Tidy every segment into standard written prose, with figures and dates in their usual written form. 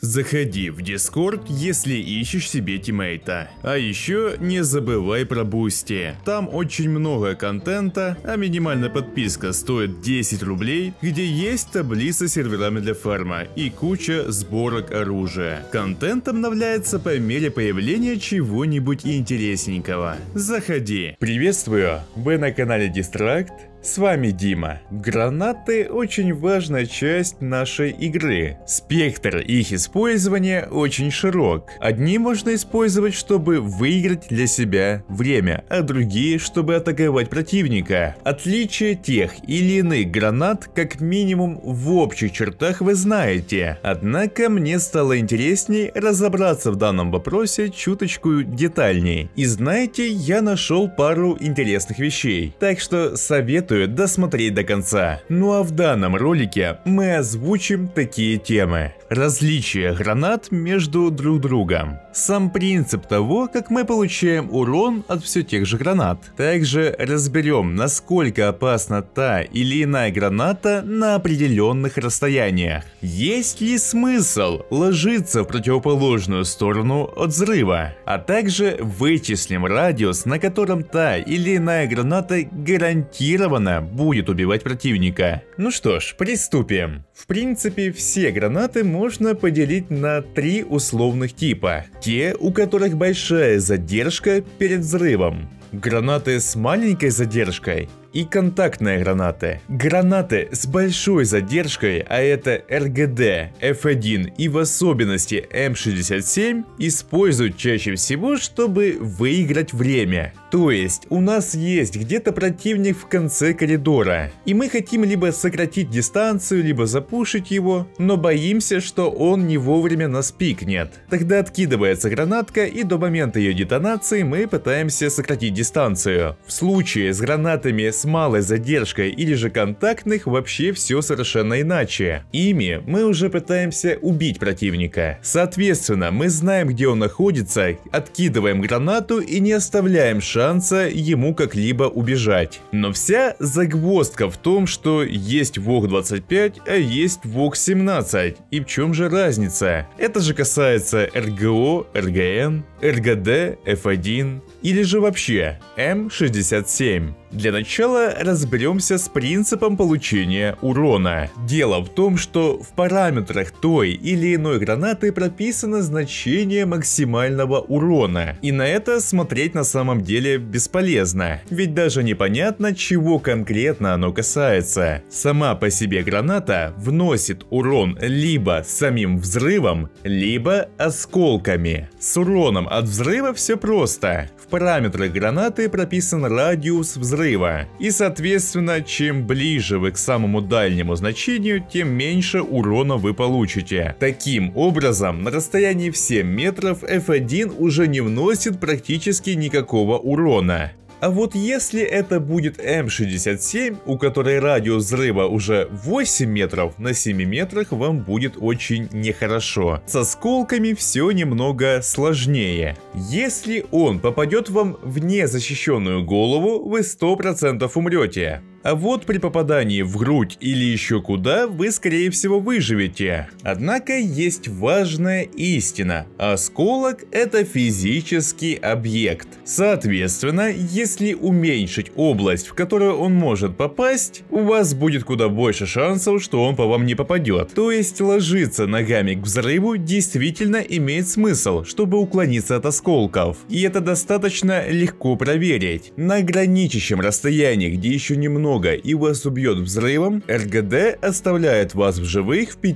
Заходи в Discord, если ищешь себе тиммейта. А еще не забывай про Бусти. Там очень много контента, а минимальная подписка стоит 10 рублей, где есть таблица с серверами для фарма и куча сборок оружия. Контент обновляется по мере появления чего-нибудь интересненького. Заходи. Приветствую, вы на канале Дистракт. С вами Дима. Гранаты очень важная часть нашей игры. Спектр их использования очень широк. Одни можно использовать, чтобы выиграть для себя время, а другие, чтобы атаковать противника. Отличие тех или иных гранат, как минимум в общих чертах, вы знаете. Однако мне стало интересней разобраться в данном вопросе чуточку детальней. И знаете, я нашел пару интересных вещей. Так что советую досмотреть до конца. Ну а в данном ролике мы озвучим такие темы. Различия гранат между друг другом. Сам принцип того, как мы получаем урон от все тех же гранат. Также разберем, насколько опасна та или иная граната на определенных расстояниях. Есть ли смысл ложиться в противоположную сторону от взрыва? А также вычислим радиус, на котором та или иная граната гарантированно будет убивать противника. Ну что ж, приступим. В принципе, все гранаты можно поделить на три условных типа. Те, у которых большая задержка перед взрывом. Гранаты с маленькой задержкой и контактные гранаты. Гранаты с большой задержкой, а это РГД, F1 и в особенности М67, используют чаще всего, чтобы выиграть время. То есть у нас есть где-то противник в конце коридора, и мы хотим либо сократить дистанцию, либо запушить его, но боимся, что он не вовремя нас пикнет. Тогда откидывается гранатка, и до момента ее детонации мы пытаемся сократить дистанцию. В случае с гранатами с малой задержкой или же контактных вообще все совершенно иначе. Ими мы уже пытаемся убить противника. Соответственно, мы знаем, где он находится, откидываем гранату и не оставляем шанса ему как-либо убежать. Но вся загвоздка в том, что есть ВОК-25, а есть ВОК-17. И в чем же разница? Это же касается РГО, РГН, РГД, F1 или же вообще М67. Для начала разберемся с принципом получения урона. Дело в том, что в параметрах той или иной гранаты прописано значение максимального урона. И на это смотреть на самом деле бесполезно. Ведь даже непонятно, чего конкретно оно касается. Сама по себе граната вносит урон либо самим взрывом, либо осколками. С уроном от взрыва все просто. В параметрах гранаты прописан радиус взрыва. И соответственно, чем ближе вы к самому дальнему значению, тем меньше урона вы получите. Таким образом, на расстоянии в 7 метров F1 уже не вносит практически никакого урона. А вот если это будет М67, у которой радиус взрыва уже 8 метров, на 7 метрах вам будет очень нехорошо. С осколками все немного сложнее. Если он попадет вам в незащищенную голову, вы 100% умрете. А вот при попадании в грудь или еще куда, вы скорее всего выживете. Однако есть важная истина. Осколок — это физический объект. Соответственно, если уменьшить область, в которую он может попасть, у вас будет куда больше шансов, что он по вам не попадет. То есть ложиться ногами к взрыву действительно имеет смысл, чтобы уклониться от осколков. И это достаточно легко проверить. На граничащем расстоянии, где еще немного и вас убьет взрывом, РГД оставляет вас в живых в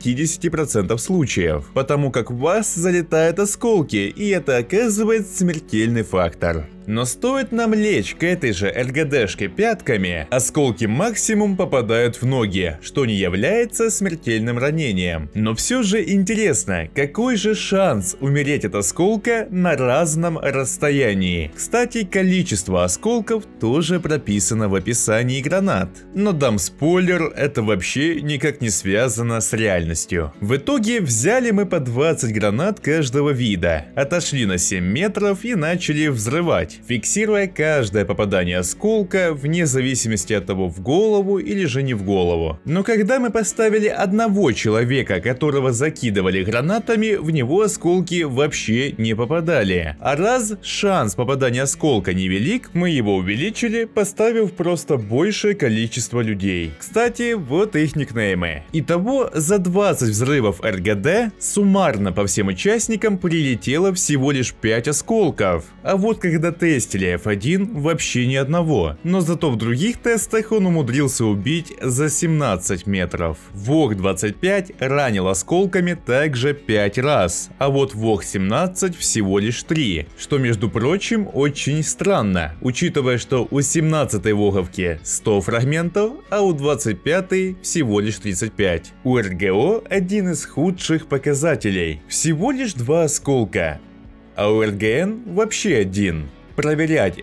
50% случаев, потому как в вас залетают осколки, и это оказывает смертельный фактор. Но стоит нам лечь к этой же РГДшке пятками, осколки максимум попадают в ноги, что не является смертельным ранением. Но все же интересно, какой же шанс умереть от осколка на разном расстоянии? Кстати, количество осколков тоже прописано в описании гранат. Но дам спойлер, это вообще никак не связано с реальностью. В итоге взяли мы по 20 гранат каждого вида, отошли на 7 метров и начали взрывать. 20, фиксируя каждое попадание осколка вне зависимости от того, в голову или же не в голову. Но когда мы поставили одного человека, которого закидывали гранатами, в него осколки вообще не попадали. А раз шанс попадания осколка невелик, мы его увеличили, поставив просто большее количество людей. Кстати, вот их никнеймы. Итого за 20 взрывов РГД суммарно по всем участникам прилетело всего лишь 5 осколков. А вот когда тестили F1, вообще ни одного. Но зато в других тестах он умудрился убить за 17 метров. ВОГ-25 ранил осколками также 5 раз, а вот ВОГ-17 всего лишь 3, что между прочим очень странно, учитывая, что у 17-й ВОГовки 100 фрагментов, а у 25-й всего лишь 35. У РГО один из худших показателей, всего лишь 2 осколка, а у РГН вообще один. Проверять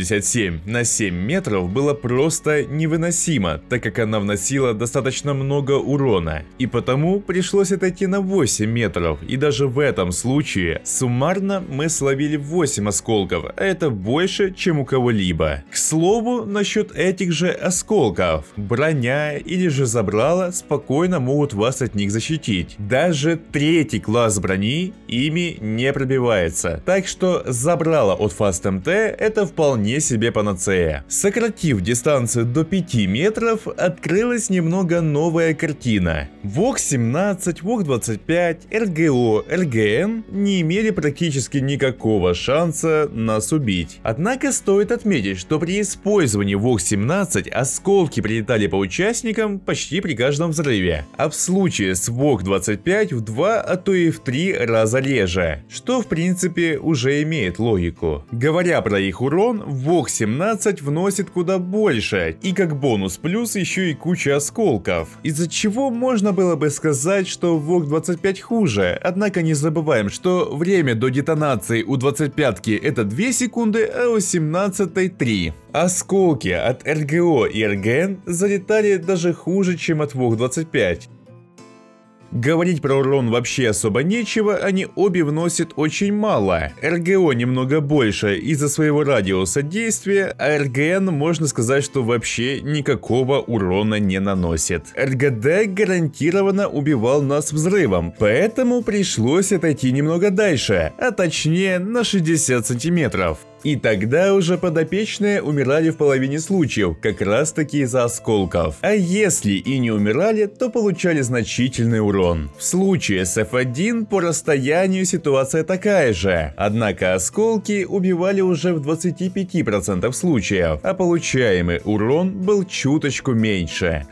М67 на 7 метров было просто невыносимо, так как она вносила достаточно много урона, и потому пришлось отойти на 8 метров, и даже в этом случае суммарно мы словили 8 осколков, а это больше, чем у кого-либо. К слову, насчет этих же осколков, броня или же забрала спокойно могут вас от них защитить. Даже 3-й класс брони ими не пробивается, так что забрала от Fast MT это вполне себе панацея. Сократив дистанцию до 5 метров, открылась немного новая картина. ВОГ-17, ВОГ-25, РГО, РГН не имели практически никакого шанса нас убить. Однако стоит отметить, что при использовании ВОГ-17 осколки прилетали по участникам почти при каждом взрыве, а в случае с ВОГ-25 в 2, а то и в 3 раза реже, что в принципе уже имеет логику. Говоря про их урон, ВОГ-17 вносит куда больше, и как бонус плюс еще и куча осколков, из-за чего можно было бы сказать, что ВОГ-25 хуже, однако не забываем, что время до детонации у 25-ки это 2 секунды, а у 17-й 3. Осколки от РГО и РГН залетали даже хуже, чем от ВОГ-25. Говорить про урон вообще особо нечего, они обе вносят очень мало. РГО немного больше из-за своего радиуса действия, а РГН можно сказать, что вообще никакого урона не наносит. РГД гарантированно убивал нас взрывом, поэтому пришлось отойти немного дальше, а точнее на 60 сантиметров. И тогда уже подопечные умирали в половине случаев, как раз таки из-за осколков. А если и не умирали, то получали значительный урон. В случае с F1 по расстоянию ситуация такая же, однако осколки убивали уже в 25% случаев, а получаемый урон был чуточку меньше.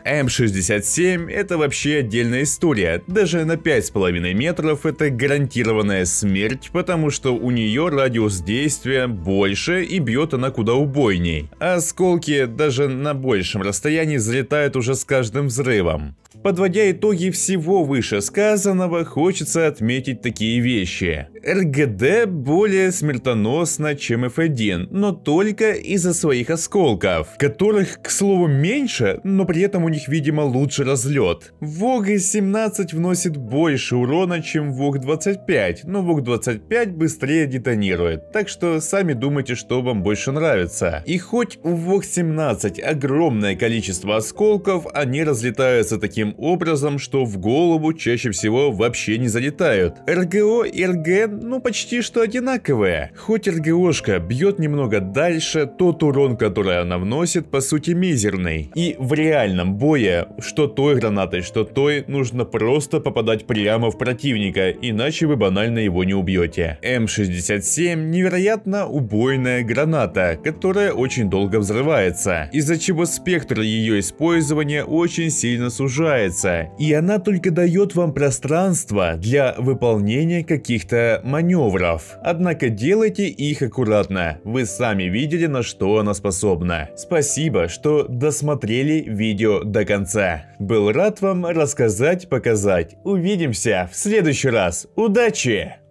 М67 это вообще отдельная история, даже на 5,5 метров это гарантированная смерть, потому что у нее радиус действия больше и бьет она куда убойней, а осколки даже на большем расстоянии залетают уже с каждым взрывом. Подводя итоги всего вышесказанного, хочется отметить такие вещи. РГД более смертоносна, чем F1, но только из-за своих осколков, которых, к слову, меньше, но при этом у них, видимо, лучше разлет. ВОГ-17 вносит больше урона, чем ВОГ-25, но ВОГ-25 быстрее детонирует, так что сами думайте, что вам больше нравится. И хоть у ВОГ-17 огромное количество осколков, они разлетаются таким образом, что в голову чаще всего вообще не залетают. РГО и РГН ну почти что одинаковые. Хоть РГОшка бьет немного дальше, тот урон, который она вносит, по сути мизерный. И в реальном бое, что той гранатой, что той, нужно просто попадать прямо в противника, иначе вы банально его не убьете. М67 невероятно убойная граната, которая очень долго взрывается, из-за чего спектр ее использования очень сильно сужается, и она только дает вам пространство для выполнения каких-то маневров. Однако делайте их аккуратно, вы сами видели, на что она способна. Спасибо, что досмотрели видео до конца. Был рад вам рассказать, показать. Увидимся в следующий раз. Удачи!